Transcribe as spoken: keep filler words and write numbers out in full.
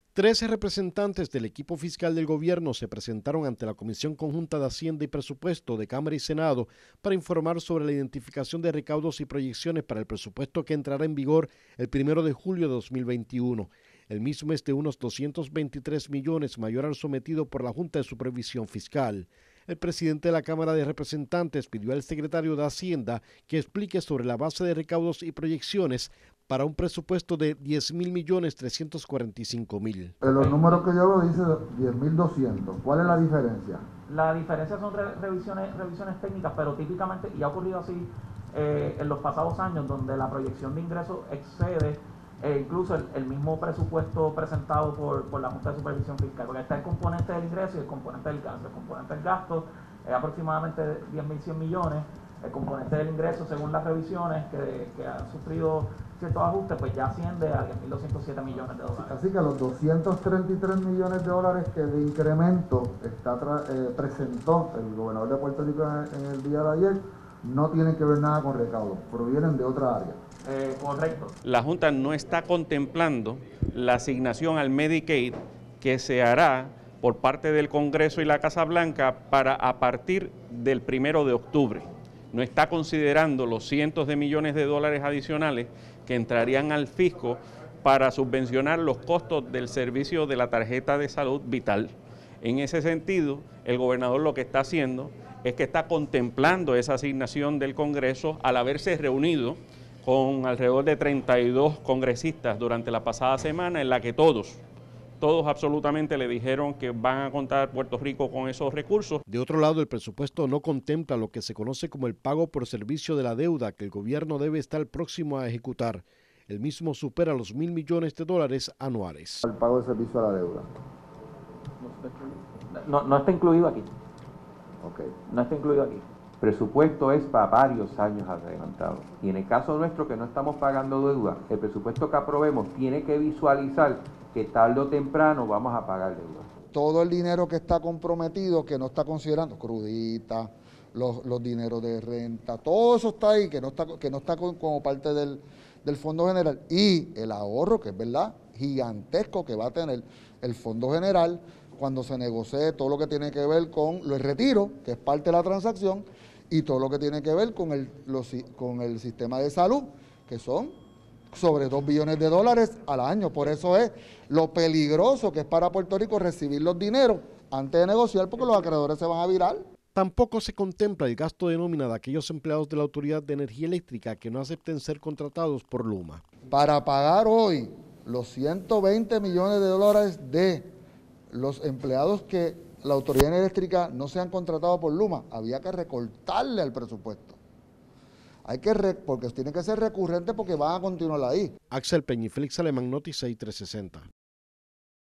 Trece representantes del equipo fiscal del gobierno se presentaron ante la Comisión Conjunta de Hacienda y Presupuesto de Cámara y Senado para informar sobre la identificación de recaudos y proyecciones para el presupuesto que entrará en vigor el primero de julio de dos mil veintiuno. El mismo es de unos doscientos veintitrés millones mayor al sometido por la Junta de Supervisión Fiscal. El presidente de la Cámara de Representantes pidió al secretario de Hacienda que explique sobre la base de recaudos y proyecciones para un presupuesto de diez mil millones trescientos cuarenta y cinco mil. Los números que yo veo dice diez mil doscientos. ¿Cuál es la diferencia? La diferencia son re revisiones, revisiones técnicas, pero típicamente, y ha ocurrido así eh, en los pasados años, donde la proyección de ingresos excede eh, incluso el, el mismo presupuesto presentado por, por la Junta de Supervisión Fiscal, porque está el componente del ingreso y el componente del gasto. El componente del gasto es aproximadamente diez mil cien millones, el componente del ingreso, según las revisiones que, que han sufrido ciertos ajustes, pues ya asciende a diez mil doscientos siete millones de dólares. Así que los doscientos treinta y tres millones de dólares que de incremento está eh, presentó el gobernador de Puerto Rico en, en el día de ayer no tienen que ver nada con recaudo, provienen de otra área. Eh, correcto. La Junta no está contemplando la asignación al Medicaid que se hará por parte del Congreso y la Casa Blanca para a partir del primero de octubre. No está considerando los cientos de millones de dólares adicionales que entrarían al fisco para subvencionar los costos del servicio de la tarjeta de salud vital. En ese sentido, el gobernador lo que está haciendo es que está contemplando esa asignación del Congreso al haberse reunido con alrededor de treinta y dos congresistas durante la pasada semana, en la que todos, todos absolutamente le dijeron que van a contar Puerto Rico con esos recursos. De otro lado, el presupuesto no contempla lo que se conoce como el pago por servicio de la deuda que el gobierno debe estar próximo a ejecutar. El mismo supera los mil millones de dólares anuales. El pago de servicio a la deuda. No, no está incluido aquí. Okay. No está incluido aquí. Presupuesto es para varios años adelantados. Y en el caso nuestro, que no estamos pagando deuda, el presupuesto que aprobemos tiene que visualizar que tarde o temprano vamos a pagar deuda. Todo el dinero que está comprometido, que no está considerando, crudita, los, los dineros de renta, todo eso está ahí, que no está, que no está como parte del, del Fondo General. Y el ahorro, que es verdad, gigantesco que va a tener el Fondo General cuando se negocie todo lo que tiene que ver con el retiro, que es parte de la transacción, y todo lo que tiene que ver con el, los, con el sistema de salud, que son sobre dos billones de dólares al año. Por eso es lo peligroso que es para Puerto Rico recibir los dineros antes de negociar, porque los acreedores se van a virar. Tampoco se contempla el gasto de nómina de aquellos empleados de la Autoridad de Energía Eléctrica que no acepten ser contratados por Luma. Para pagar hoy los ciento veinte millones de dólares de los empleados que la Autoridad Eléctrica no sean contratados por Luma, había que recortarle al presupuesto. Hay que, re, porque tiene que ser recurrente porque van a continuar ahí. Axel Peña y Félix Alemán, Noti seis trescientos sesenta.